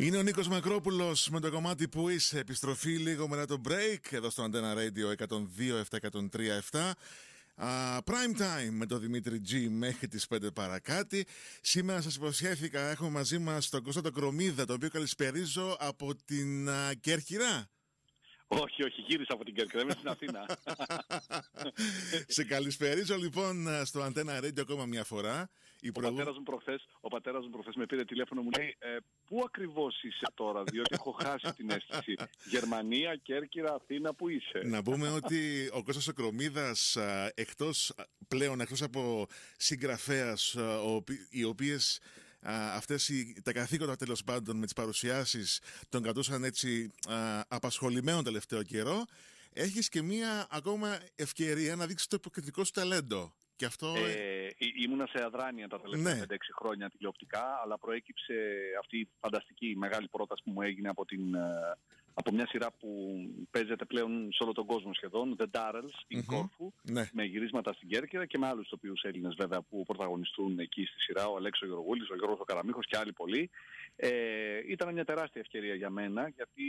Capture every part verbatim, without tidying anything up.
Είναι ο Νίκος Μακρόπουλος με το κομμάτι που είσαι. Επιστροφή λίγο μετά το break εδώ στο Antenna Radio εκατόν δύο επτά, εκατόν τρία επτά. Uh, prime time με τον Δημήτρη G μέχρι τις πέντε παρακάτι. Σήμερα σας υποσχέθηκα, έχουμε μαζί μας τον Κώστα τον Κρομίδα, τον οποίο καλησπερίζω από την uh, Κέρκυρα. Όχι, όχι, γύρισα από την Κέρκυρα, είμαι στην Αθήνα. Σε καλησπερίζω λοιπόν στο Antenna Radio ακόμα μια φορά. Ο, προηγού... πατέρας μου προχθές, ο πατέρας μου προχθές με πήρε τηλέφωνο, μου λέει ε, πού ακριβώς είσαι τώρα, διότι έχω χάσει την αίσθηση. Γερμανία, Κέρκυρα, Αθήνα, πού είσαι? Να πούμε ότι ο Κώστας ο Κρομίδας, εκτός, πλέον εκτός από συγγραφέας, οι οποίες α, αυτές οι, τα καθήκοντα τέλος πάντων με τις παρουσιάσεις τον κρατούσαν έτσι α, απασχολημένο τελευταίο καιρό, έχεις και μία ακόμα ευκαιρία να δείξεις το υποκριτικό σου ταλέντο. Και αυτό... ε, ήμουνα σε αδράνεια τα τελευταία πέντε έξι χρόνια τηλεοπτικά, αλλά προέκυψε αυτή η φανταστική μεγάλη πρόταση που μου έγινε από, την, από μια σειρά που παίζεται πλέον σε όλο τον κόσμο σχεδόν, The Darrells, στην mm-hmm. Κόρφου, ναι. με γυρίσματα στην Κέρκυρα και με άλλους τοπίους Έλληνες βέβαια που πρωταγωνιστούν εκεί στη σειρά, ο Αλέξος Γεωργούλης, ο Γιώργος ο Καραμίχος και άλλοι πολλοί. Ε, ήταν μια τεράστια ευκαιρία για μένα, γιατί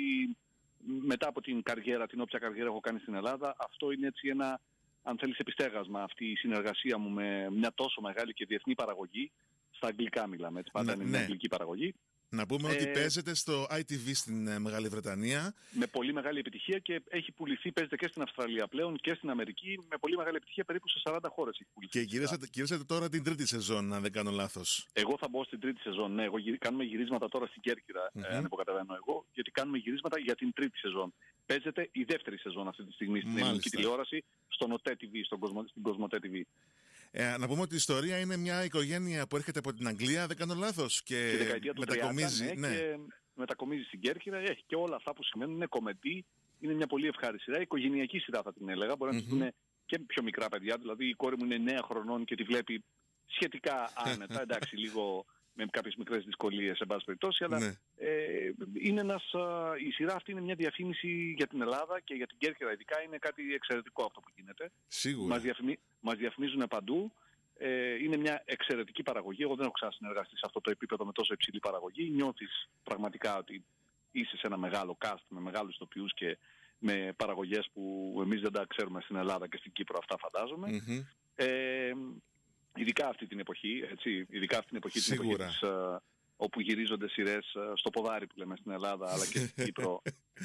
μετά από την καριέρα, την όποια καριέρα έχω κάνει στην Ελλάδα, αυτό είναι έτσι ένα, αν θέλεις, επιστέγασμα, αυτή η συνεργασία μου με μια τόσο μεγάλη και διεθνή παραγωγή. Στα αγγλικά μιλάμε, έτσι, πάντα ναι, είναι μια ναι. αγγλική παραγωγή. Να πούμε ε, ότι παίζεται στο άι τι βι στην ε, Μεγάλη Βρετανία. Με πολύ μεγάλη επιτυχία και έχει πουληθεί, παίζεται και στην Αυστραλία πλέον και στην Αμερική. Με πολύ μεγάλη επιτυχία, περίπου σε σαράντα χώρες έχει πουληθεί. Και γυρίσατε, γυρίσατε τώρα την τρίτη σεζόν, αν δεν κάνω λάθος. Εγώ θα μπω στην τρίτη σεζόν, ναι. Εγώ, κάνουμε γυρίσματα τώρα στην Κέρκυρα, mm-hmm. ε, αν υποκαταβαίνω εγώ, γιατί κάνουμε γυρίσματα για την τρίτη σεζόν. Παίζεται η δεύτερη σεζόν αυτή τη στιγμή στην ελληνική τηλεόραση, στον ΟΤΕ τι βι, στον Κοσμο, στην Κοσμοτέ τι βι. Ε, να πούμε ότι η ιστορία είναι μια οικογένεια που έρχεται από την Αγγλία, δεν κάνω λάθος, και μετακομίζει, τριάντα, ναι, και μετακομίζει στην Κέρκυρα, έχει και όλα αυτά που σημαίνουν, είναι κομμεντή, είναι μια πολύ ευχάριστη σειρά, οικογενειακή σειρά θα την έλεγα, μπορεί mm-hmm. να τη δουν και πιο μικρά παιδιά, δηλαδή η κόρη μου είναι εννέα χρονών και τη βλέπει σχετικά άνετα, εντάξει, λίγο με κάποιες μικρές δυσκολίες σε πάση περιπτώσει, αλλά ναι. ε, είναι ένας, α, η σειρά αυτή είναι μια διαφήμιση για την Ελλάδα και για την Κέρκυρα ειδικά, είναι κάτι εξαιρετικό αυτό που γίνεται. Σίγουρα. Μας, διαφημί, μας διαφημίζουν παντού, ε, είναι μια εξαιρετική παραγωγή, εγώ δεν έχω ξανασυνεργαστεί σε αυτό το επίπεδο με τόσο υψηλή παραγωγή, νιώθεις πραγματικά ότι είσαι σε ένα μεγάλο cast με μεγάλους ηθοποιούς και με παραγωγές που εμείς δεν τα ξέρουμε στην Ελλάδα και στην Κύπρο, αυτά φαντάζομαι. Mm-hmm. Ε, Ειδικά αυτή την εποχή, έτσι, ειδικά αυτή την εποχή, την εποχή της, uh, όπου γυρίζονται σειρές uh, στο ποδάρι που λέμε στην Ελλάδα αλλά και στην Κύπρο.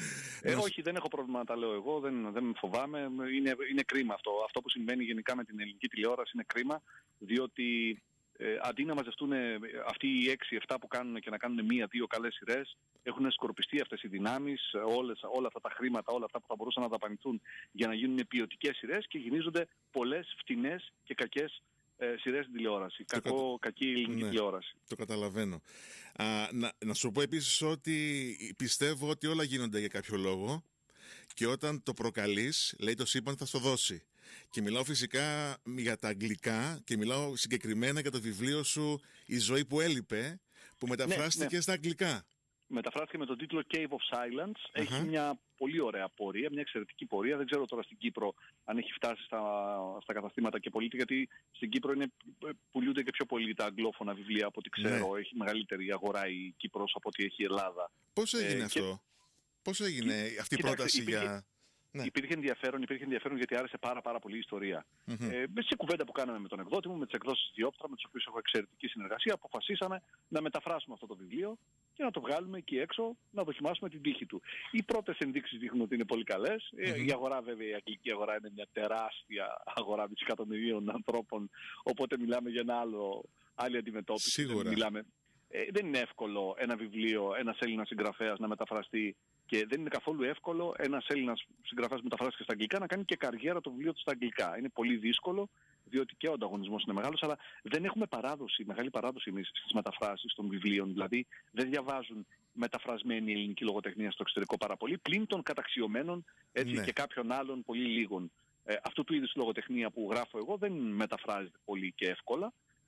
ε, όχι, δεν έχω πρόβλημα να τα λέω εγώ, δεν, δεν φοβάμαι, είναι, είναι κρίμα αυτό. Αυτό που συμβαίνει γενικά με την ελληνική τηλεόραση είναι κρίμα, διότι ε, αντί να μαζευτούν αυτοί οι έξι εφτά που κάνουν και να κάνουν μία-δύο καλές σειρές, έχουν σκορπιστεί αυτές οι δυνάμεις, όλες, όλα αυτά τα χρήματα, όλα αυτά που θα μπορούσαν να δαπανηθούν για να γίνουν ποιοτικές σειρές και γυρίζονται πολλές φτηνές και κακές Ε, σειρές στην τηλεόραση. Κακό, κατα... Κακή ελληνική ναι, τηλεόραση. Το καταλαβαίνω. Α, να, να σου πω επίσης ότι πιστεύω ότι όλα γίνονται για κάποιο λόγο και όταν το προκαλείς, λέει το σύμπαν θα στο δώσει. Και μιλάω φυσικά για τα αγγλικά και μιλάω συγκεκριμένα για το βιβλίο σου «Η ζωή που έλειπε», που μεταφράστηκε ναι, ναι. στα αγγλικά. Μεταφράστηκε με τον τίτλο Cave of Silence. Uh-huh. Έχει μια πολύ ωραία πορεία, μια εξαιρετική πορεία. Δεν ξέρω τώρα στην Κύπρο αν έχει φτάσει στα, στα καταστήματα και πωλείται, γιατί στην Κύπρο είναι, πουλούνται και πιο πολύ τα αγγλόφωνα βιβλία από ό,τι ξέρω. Ναι. Έχει μεγαλύτερη αγορά η Κύπρος από ό,τι έχει η Ελλάδα. Πώς έγινε ε, αυτό? Και... Πώς έγινε και... αυτή η πρόταση υπήρχε... για... Ναι. Υπήρχε ενδιαφέρον, υπήρχε ενδιαφέρον γιατί άρεσε πάρα πάρα πολύ η ιστορία. Mm-hmm. Ε, σε κουβέντα που κάναμε με τον εκδότη μου, με τις εκδόσεις Διόπτρα, με τους οποίους έχω εξαιρετική συνεργασία, αποφασίσαμε να μεταφράσουμε αυτό το βιβλίο και να το βγάλουμε εκεί έξω, να δοκιμάσουμε την τύχη του. Οι πρώτες ενδείξεις δείχνουν ότι είναι πολύ καλές. Mm-hmm. Η αγορά βέβαια, η αγγλική αγορά είναι μια τεράστια αγορά δισεκατομμυρίων ανθρώπων, οπότε μιλάμε για ένα άλλο, άλλη αντιμετώπιση. Σίγουρα. Μιλάμε, ε, δεν είναι εύκολο ένα βιβλίο, ένας Έλληνας συγγραφέας να μεταφραστεί. Και δεν είναι καθόλου εύκολο ένας Έλληνας συγγραφέας μεταφράστηκε στα αγγλικά να κάνει και καριέρα το βιβλίο του στα αγγλικά. Είναι πολύ δύσκολο, διότι και ο ανταγωνισμός είναι μεγάλος, αλλά δεν έχουμε παράδοση, μεγάλη παράδοση εμείς στις μεταφράσεις των βιβλίων. Δηλαδή δεν διαβάζουν μεταφρασμένη ελληνική λογοτεχνία στο εξωτερικό πάρα πολύ, πλην των καταξιωμένων έτσι, ναι. και κάποιων άλλων πολύ λίγων. Ε, αυτού του είδους λογοτεχνία που γράφω εγώ δεν μεταφράζεται πολύ και εύκολα.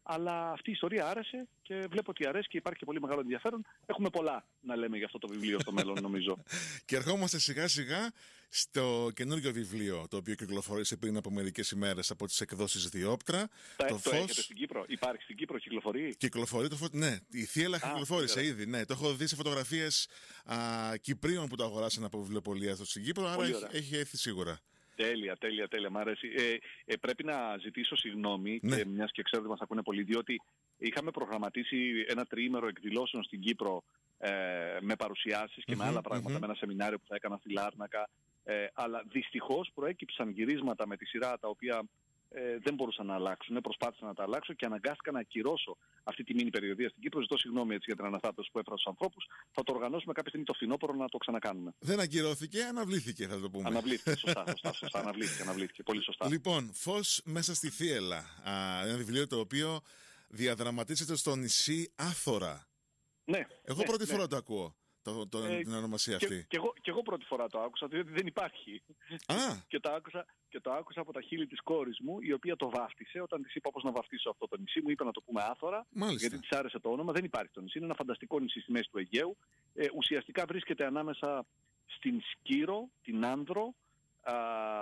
Αλλά αυτή η ιστορία άρεσε και βλέπω ότι αρέσει και υπάρχει και πολύ μεγάλο ενδιαφέρον. Έχουμε πολλά να λέμε για αυτό το βιβλίο στο μέλλον, νομίζω. Και ερχόμαστε σιγά σιγά στο καινούργιο βιβλίο, το οποίο κυκλοφορήσε πριν από μερικές ημέρες από τις εκδόσεις Διόπτρα. Το, το το φως... έχετε στην Κύπρο, υπάρχει στην Κύπρο, κυκλοφορεί. Κυκλοφορεί το φως, ναι, η Θίελα κυκλοφόρησε ήδη. Ναι, το έχω δει σε φωτογραφίες α, Κυπρίων που το αγοράσαν από βιβλιοπωλεία εδώ στην Κύπρο, άρα έχει, έχει έρθει σίγουρα. Τέλεια, τέλεια, τέλεια. Μ' αρέσει. Ε, ε, πρέπει να ζητήσω συγγνώμη, ναι. και μιας και ξέρω ότι μας ακούνε πολύ, διότι είχαμε προγραμματίσει ένα τριήμερο εκδηλώσεων στην Κύπρο ε, με παρουσιάσεις και mm-hmm, με άλλα πράγματα, mm-hmm. με ένα σεμινάριο που θα έκανα στη Λάρνακα. Ε, αλλά δυστυχώς προέκυψαν γυρίσματα με τη σειρά τα οποία ε, δεν μπορούσαν να αλλάξουν. Προσπάθησα να τα αλλάξω και αναγκάστηκα να ακυρώσω αυτή τη μήνυ περιοδία στην Κύπρο. Ζητώ συγγνώμη έτσι για την αναστάτωση που έφερα στους ανθρώπους. Θα το οργανώσουμε κάποια στιγμή το φθινόπωρο να το ξανακάνουμε. Δεν ακυρώθηκε, αναβλήθηκε, θα το πούμε. Αναβλήθηκε, σωστά, σωστά, σωστά. Αναβλήθηκε, αναβλήθηκε. Πολύ σωστά. Λοιπόν, Φως μέσα στη Θίελα. Α, ένα βιβλίο το οποίο διαδραματίζεται στο νησί Άθωρα. Ναι. Εγώ ναι, πρώτη ναι. φορά το ακούω. Το, το, ε, την ονομασία αυτή. Και, και, εγώ, και εγώ πρώτη φορά το άκουσα, διότι δεν υπάρχει. Α. και, το άκουσα, και το άκουσα από τα χείλη της κόρης μου, η οποία το βάφτισε. Όταν της είπα πώς να βαφτίσω αυτό το νησί, μου είπε να το πούμε Άθωρα. Μάλιστα. Γιατί της άρεσε το όνομα. Δεν υπάρχει το νησί. Είναι ένα φανταστικό νησί στη μέση του Αιγαίου. Ε, ουσιαστικά βρίσκεται ανάμεσα στην Σκύρο, την Άνδρο, α,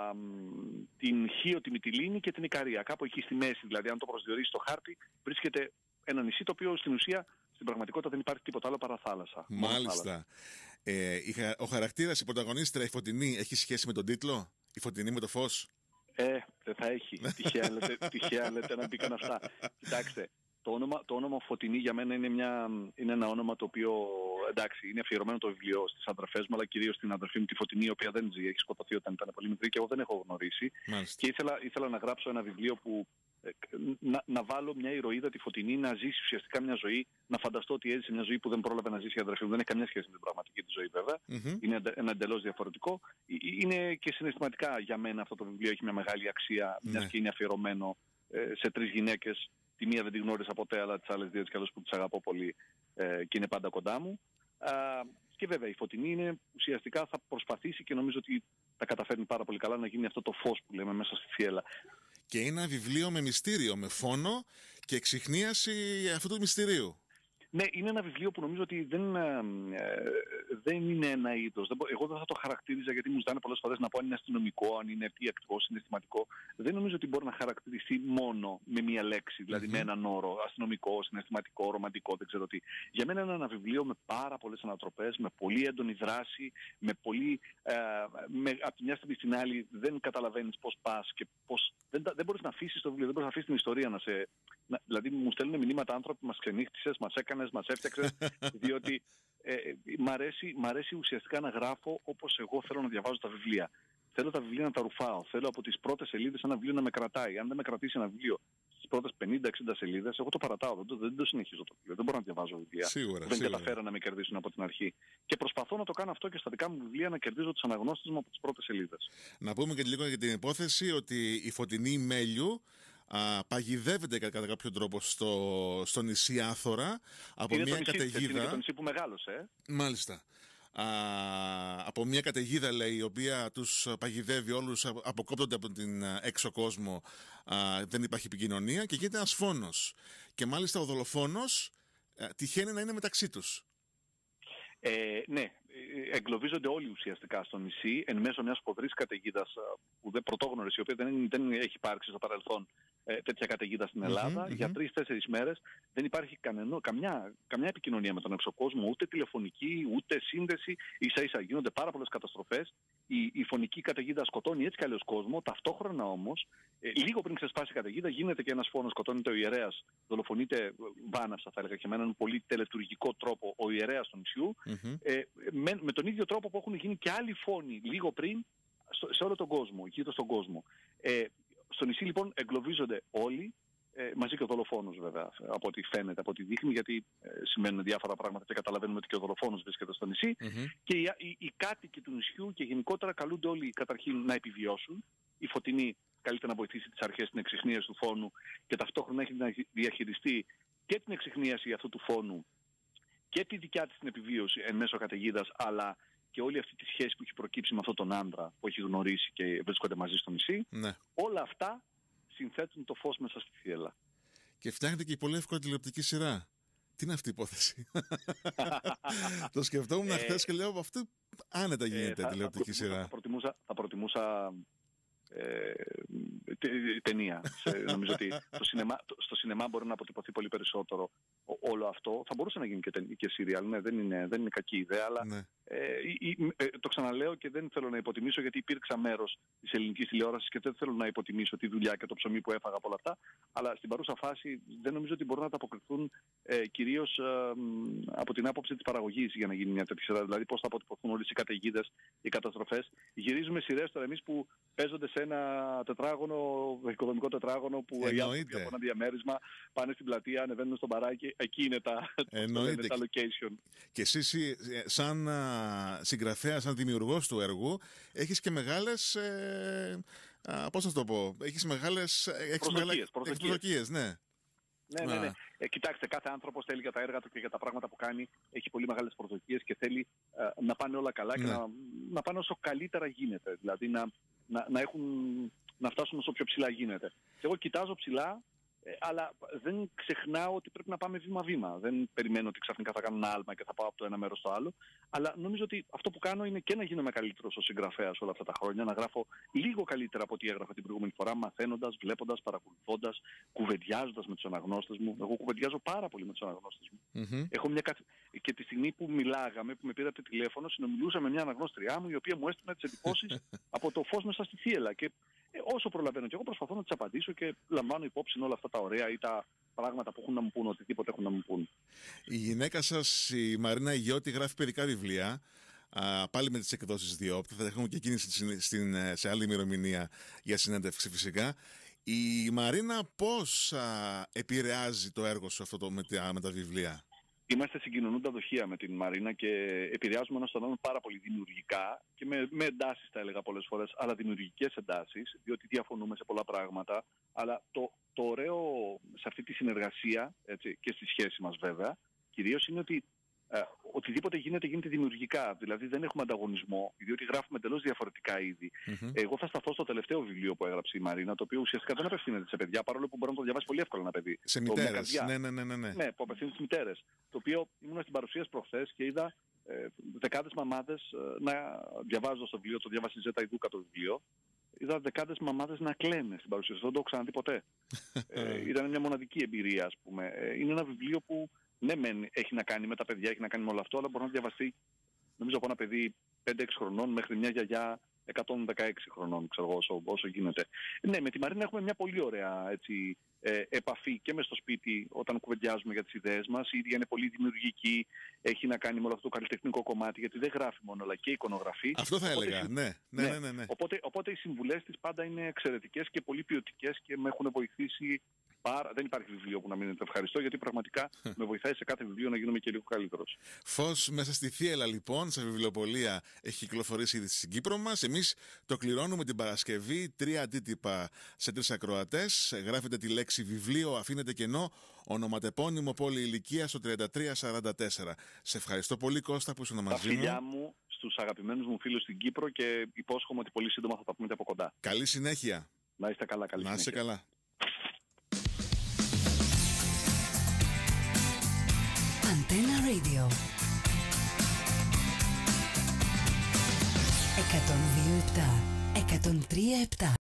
την Χίο, τη Μυτιλήνη και την Ικαρία. Κάπου εκεί στη μέση, δηλαδή, αν το προσδιορίσει στο χάρτη, βρίσκεται ένα νησί το οποίο στην ουσία. Στην πραγματικότητα δεν υπάρχει τίποτα άλλο παρά θάλασσα. Μάλιστα. Ε, ο χαρακτήρας, η πρωταγωνίστρια, η Φωτεινή, έχει σχέση με τον τίτλο? Η Φωτεινή με το φως? Ε, δεν θα έχει. Τυχαία λέτε, τυχαία λέτε να μπήκαν αυτά. Κοιτάξτε, το όνομα, το όνομα Φωτεινή για μένα είναι, μια, είναι ένα όνομα το οποίο, εντάξει, είναι αφιερωμένο το βιβλίο στις αδερφές μου, αλλά κυρίως στην αδερφή μου τη Φωτεινή, η οποία δεν ζει, έχει σκοτωθεί όταν ήταν πολύ μικρή και εγώ δεν έχω γνωρίσει. Μάλιστα. Και ήθελα, ήθελα να γράψω ένα βιβλίο που Να, να βάλω μια ηρωίδα τη Φωτεινή να ζήσει ουσιαστικά μια ζωή, να φανταστώ ότι έζησε μια ζωή που δεν πρόλαβε να ζήσει η αδερφή μου. Δεν έχει καμιά σχέση με την πραγματική τη ζωή, βέβαια. Mm-hmm. Είναι ένα εντελώς διαφορετικό. Είναι και συναισθηματικά για μένα αυτό το βιβλίο έχει μια μεγάλη αξία, mm-hmm. μιας και είναι αφιερωμένο ε, σε τρεις γυναίκες. Τη μία δεν την γνώρισα ποτέ, αλλά τις άλλες δύο έτσι κι αλλιώς που τις αγαπώ πολύ ε, και είναι πάντα κοντά μου. Α, και βέβαια η Φωτεινή είναι ουσιαστικά θα προσπαθήσει και νομίζω ότι τα καταφέρνει πάρα πολύ καλά να γίνει αυτό το φως που λέμε μέσα στη Θίελα. Και είναι ένα βιβλίο με μυστήριο, με φόνο και εξιχνίαση αυτού του μυστηρίου. Ναι, είναι ένα βιβλίο που νομίζω ότι δεν, ε, δεν είναι ένα είδος. Εγώ δεν θα το χαρακτήριζα, γιατί μου ζητάνε πολλές φορές να πω αν είναι αστυνομικό, αν είναι τι ακριβώς συναισθηματικό. Δεν νομίζω ότι μπορεί να χαρακτηριστεί μόνο με μία λέξη, δηλαδή mm-hmm. με έναν όρο. Αστυνομικό, συναισθηματικό, ρομαντικό, δεν ξέρω τι. Για μένα είναι ένα βιβλίο με πάρα πολλές ανατροπές, με πολύ έντονη δράση, με πολύ. Ε, με, από τη μια στιγμή στην άλλη δεν καταλαβαίνεις πώς πας και πώς. Δεν, δεν μπορείς να αφήσεις το βιβλίο, δεν μπορείς να αφήσεις την ιστορία να σε. Να, δηλαδή μου στέλνουν μηνύματα άνθρωποι, μας ξενύχτησες, μας έκανες, μας έφτιαξες, διότι ε, μ' αρέσει, μ' αρέσει ουσιαστικά να γράφω όπως εγώ θέλω να διαβάζω τα βιβλία. Θέλω τα βιβλία να τα ρουφάω. Θέλω από τις πρώτες σελίδες ένα βιβλίο να με κρατάει. Αν δεν με κρατήσει ένα βιβλίο στις πρώτες πενήντα εξήντα σελίδες, εγώ το παρατάω. Δεν το, δεν το συνεχίζω το βιβλίο. Δεν μπορώ να διαβάζω βιβλία. Σίγουρα, δεν σίγουρα. καταφέρω να με κερδίσουν από την αρχή. Και προσπαθώ να το κάνω αυτό και στα δικά μου βιβλία, να κερδίζω τους αναγνώστες μου από τις πρώτες σελίδες. Να πούμε και λίγο για την υπόθεση ότι η Φωτεινή Μέλιου α, παγιδεύεται κατά κάποιο τρόπο στο, στο νησί Άθωρα από είναι μια νησί, καταιγίδα. Είναι το νησί που μεγάλωσε. Ε? Μάλιστα. Α, από μια καταιγίδα, λέει, η οποία τους παγιδεύει όλους, αποκόπτονται από την έξω κόσμο, α, δεν υπάρχει επικοινωνία και γίνεται ένας φόνος. Και μάλιστα ο δολοφόνος α, τυχαίνει να είναι μεταξύ τους. Ε, ναι, εγκλωβίζονται όλοι ουσιαστικά στο νησί εν μέσω μιας φοβερής καταιγίδας που δεν πρωτόγνωρες, η οποία δεν, δεν έχει υπάρξει στο παρελθόν ε, τέτοια καταιγίδα στην Ελλάδα. Mm-hmm, για mm-hmm. τρεις-τέσσερις μέρες δεν υπάρχει κανενό, καμιά, καμιά επικοινωνία με τον εξωκόσμο, ούτε τηλεφωνική, ούτε σύνδεση. Ίσα ίσα γίνονται πάρα πολλές καταστροφές. Η, η φωνική καταιγίδα σκοτώνει έτσι κι αλλιώς κόσμο. Ταυτόχρονα όμως, ε, λίγο πριν ξεσπάσει η καταιγίδα, γίνεται και ένας φόνος, σκοτώνεται ο ιερέας, δολοφονείται βάναυσα, θα έλεγα, και με έναν πολύ τελετουργικό τρόπο ο ιερέας του νησιού. Mm-hmm. Ε, με, με τον ίδιο τρόπο που έχουν γίνει και άλλοι φόνοι λίγο πριν στο, σε όλο τον κόσμο, γύρω στον κόσμο. Ε, στο νησί λοιπόν εγκλωβίζονται όλοι, ε, μαζί και ο δολοφόνος βέβαια, από ό,τι φαίνεται, από ό,τι δείχνει, γιατί ε, σημαίνουν διάφορα πράγματα και καταλαβαίνουμε ότι και ο δολοφόνος βρίσκεται στο νησί. Mm-hmm. Και οι, οι, οι κάτοικοι του νησιού και γενικότερα καλούνται όλοι καταρχήν να επιβιώσουν. Η Φωτεινή καλείται να βοηθήσει τις αρχές στην εξιχνίαση του φόνου και ταυτόχρονα έχει να διαχειριστεί και την εξιχνίαση αυτού του φόνου και τη δικιά της την επιβίωση εν μέσω καταιγίδας, αλλά και όλη αυτή τη σχέση που έχει προκύψει με αυτόν τον άντρα που έχει γνωρίσει και βρίσκονται μαζί στο νησί. Ναι. Όλα αυτά συνθέτουν το φως μέσα στη Θίελα. Και φτιάχνετε και πολύ εύκολα τηλεοπτική σειρά. Τι είναι αυτή η υπόθεση? Το σκεφτόμουν Ε, χθες και λέω από αυτό άνετα γίνεται Ε, θα, τηλεοπτική θα, σειρά. θα προτιμούσα, θα προτιμούσα ε, τε, ταινία. Σε, νομίζω ότι το σινεμά, το, στο σινεμά μπορεί να αποτυπωθεί πολύ περισσότερο ό, όλο αυτό. Θα μπορούσε να γίνει και, και σύριαλ, ναι, δεν είναι, δεν είναι κακή ιδέα, αλλά Ναι. ε, ε, ε, το ξαναλέω και δεν θέλω να υποτιμήσω, γιατί υπήρξα μέρος της ελληνικής τηλεόρασης και δεν θέλω να υποτιμήσω τη δουλειά και το ψωμί που έφαγα από όλα αυτά, αλλά στην παρούσα φάση δεν νομίζω ότι μπορούν να τα αποκριθούν ε, κυρίως ε, από την άποψη της παραγωγής για να γίνει μια τέτοια σειρά. Δηλαδή πώς θα αποτυπωθούν όλες οι καταιγίδες, οι καταστροφές. Γυρίζουμε σειρές τώρα εμείς που παίζονται σε ένα τετράγωνο, οικοδομικό τετράγωνο, που οι άνθρωποι από ένα διαμέρισμα πάνε στην πλατεία, ανεβαίνουν στον παράκι. Εκεί είναι τα, Εννοείται. τα location. Και εσύ, σαν συγγραφέα, σαν δημιουργός του έργου, έχεις και μεγάλες. Ε, α, πώς θα το πω, έχεις μεγάλες. Προσδοκίες, προσδοκίες, ναι. Ναι, ναι, ναι. Ε, κοιτάξτε, κάθε άνθρωπος θέλει για τα έργα του και για τα πράγματα που κάνει, έχει πολύ μεγάλες προσδοκίες και θέλει ε, να πάνε όλα καλά, ναι, και να, να πάνε όσο καλύτερα γίνεται. Δηλαδή να, να, να, έχουν, να φτάσουν όσο πιο ψηλά γίνεται. Και εγώ κοιτάζω ψηλά, ε, αλλά δεν ξεχνάω ότι πρέπει να πάμε βήμα-βήμα. Δεν περιμένω ότι ξαφνικά θα κάνω ένα άλμα και θα πάω από το ένα μέρος στο άλλο. Αλλά νομίζω ότι αυτό που κάνω είναι και να γίνομαι καλύτερος ως συγγραφέας όλα αυτά τα χρόνια, να γράφω λίγο καλύτερα από ό,τι έγραφα την προηγούμενη φορά, μαθαίνοντας, βλέποντας, παρακολουθώντας, κουβεντιάζοντας με τους αναγνώστες μου. Εγώ κουβεντιάζω πάρα πολύ με τους αναγνώστες μου. Mm-hmm. Έχω μια καθ... Και τη στιγμή που μιλάγαμε, που με πήρατε τηλέφωνο, συνομιλούσα με μια αναγνώστριά μου, η οποία μου έστειλε τις εντυπώσεις από το φως μέσα στη θύελλα. Και ε, όσο προλαβαίνω και εγώ προσπαθώ να τις απαντήσω και λαμβάνω υπόψη όλα αυτά τα ωραία ή τα πράγματα που έχουν να μου πούν, οτιδήποτε έχουν να μου πούν. Η γυναίκα σας, η Μαρίνα Υγιώτη, γράφει παιδικά βιβλία. Α, πάλι με τις εκδόσεις Διόπτη. Θα έχουμε και εκείνη στην, στην, σε άλλη ημερομηνία για συνέντευξη φυσικά. Η Μαρίνα πώς α, επηρεάζει το έργο σου αυτό το, με, τα, με τα βιβλία? Είμαστε συγκοινωνούντα δοχεία με την Μαρίνα και επηρεάζουμε ένας τον άλλον πάρα πολύ δημιουργικά και με, με εντάσεις, θα έλεγα πολλές φορές, αλλά δημιουργικές εντάσεις, διότι διαφωνούμε σε πολλά πράγματα. Αλλά το, το ωραίο σε αυτή τη συνεργασία, έτσι, και στη σχέση μας βέβαια, κυρίως είναι ότι ε, οτιδήποτε γίνεται, γίνεται δημιουργικά. Δηλαδή δεν έχουμε ανταγωνισμό, διότι γράφουμε εντελώς διαφορετικά είδη. Mm-hmm. Εγώ θα σταθώ στο τελευταίο βιβλίο που έγραψε η Μαρίνα, το οποίο ουσιαστικά δεν απευθύνεται σε παιδιά, παρόλο που μπορεί να το διαβάσει πολύ εύκολα ένα παιδί. Σε μητέρες. Ναι, ναι, ναι, ναι, ναι. Ναι, που απευθύνεται στις μητέρες. Το οποίο ήμουν στην παρουσίαση προχθές και είδα ε, δεκάδες μαμάδες ε, να διαβάζω στο βιβλίο, το διάβασε η Ζέτα Ιδούκα το βιβλίο. Είδα δεκάδες μαμάδες να κλαίνε στην παρουσίαση. Δεν το έχω ξαναδεί ποτέ. ε, ήταν μια μοναδική εμπειρία, ας πούμε. Ε, είναι ένα βιβλίο που ναι, μεν έχει να κάνει με τα παιδιά, έχει να κάνει με όλο αυτό, αλλά μπορεί να διαβαστεί, νομίζω, από ένα παιδί πέντε έξι χρονών μέχρι μια γιαγιά εκατόν δεκαέξι χρονών, ξέρω εγώ, όσο, όσο γίνεται. Ναι, με τη Μαρίνα έχουμε μια πολύ ωραία, έτσι, ε, επαφή και μες στο σπίτι όταν κουβεντιάζουμε για τις ιδέες μας. Η ίδια είναι πολύ δημιουργική, έχει να κάνει με όλο αυτό το καλλιτεχνικό κομμάτι, γιατί δεν γράφει μόνο, αλλά και εικονογραφεί. Αυτό θα οπότε, έλεγα, ναι. ναι, ναι, ναι, ναι. Οπότε, οπότε οι συμβουλές της πάντα είναι εξαιρετικές και πολύ ποιοτικές και με έχουν βοηθήσει. Πάρα... Δεν υπάρχει βιβλίο που να μην το ευχαριστώ, γιατί πραγματικά με βοηθάει σε κάθε βιβλίο να γίνομαι και λίγο καλύτερος. Φως μέσα στη θύελλα, λοιπόν, σε βιβλιοπωλεία έχει κυκλοφορήσει ήδη στην Κύπρο μας. Εμείς το κληρώνουμε την Παρασκευή, τρία αντίτυπα σε τρεις ακροατές. Γράφετε τη λέξη βιβλίο, αφήνετε κενό, ονοματεπώνυμο, πόλη ηλικία στο τριάντα τρία σαράντα τέσσερα. Σε ευχαριστώ πολύ, Κώστα, που ήσουν μαζί μου. Τα φιλιά μου στους αγαπημένους μου φίλους στην Κύπρο και υπόσχομαι ότι πολύ σύντομα θα τα πούμε από κοντά. Καλή συνέχεια. Να είστε καλά, καλή να είστε συνέχεια. καλά. Antenna Radio εκατόν δύο επτά, εκατόν τρία επτά.